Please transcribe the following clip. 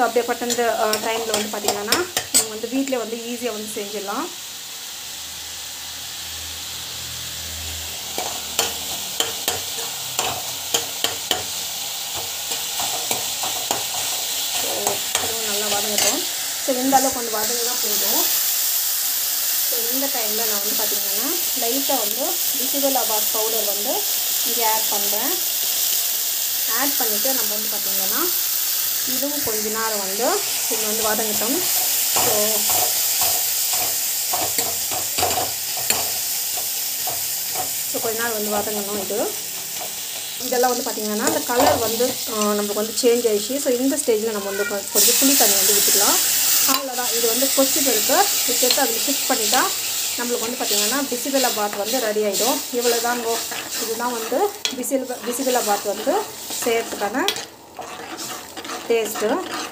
அப்படியேப்பட்ட இந்த டைமில் வந்து பார்த்திங்கன்னா நம்ம வந்து வீட்டில் வந்து ஈஸியாக வந்து செஞ்சிடலாம். ஸோ இதுவும் நல்லா வதங்கட்டும். ஸோ இந்த அளவுக்கு வந்து வதங்கினா போதும். ஸோ இந்த டைமில் நான் வந்து பார்த்திங்கன்னா லைட்டாக வந்து பிசிபெல்லாபாத் பவுடர் வந்து இங்கே ஆட் பண்ணுறேன். ஆட் பண்ணிவிட்டு நம்ம வந்து பார்த்திங்கன்னா இதுவும் கொஞ்ச நேரம் வந்து இது வந்து வதங்கட்டும். ஸோ கொஞ்ச நேரம் வந்து வதங்கணும். இதெல்லாம் வந்து பார்த்திங்கன்னா அந்த கலர் வந்து நம்மளுக்கு வந்து சேஞ்ச் ஆகிடுச்சு. ஸோ இந்த ஸ்டேஜில் நம்ம வந்து கொஞ்சம் புளி தண்ணி வந்து விட்டுக்கலாம். அவ்வளோதான். இது வந்து கொச்சிட்டு இருக்குது. விட்டு அதில் ஷிஃப்ட் பண்ணிட்டா நம்மளுக்கு வந்து பார்த்திங்கன்னா பிசிபெல்லாபாத் வந்து ரெடி ஆகிடும். இவ்வளோ தாங்கோ. இதுதான் வந்து பிசிபெல்லாபாத் வந்து செய்கிறதுக்கான டேஸ்ட்டு.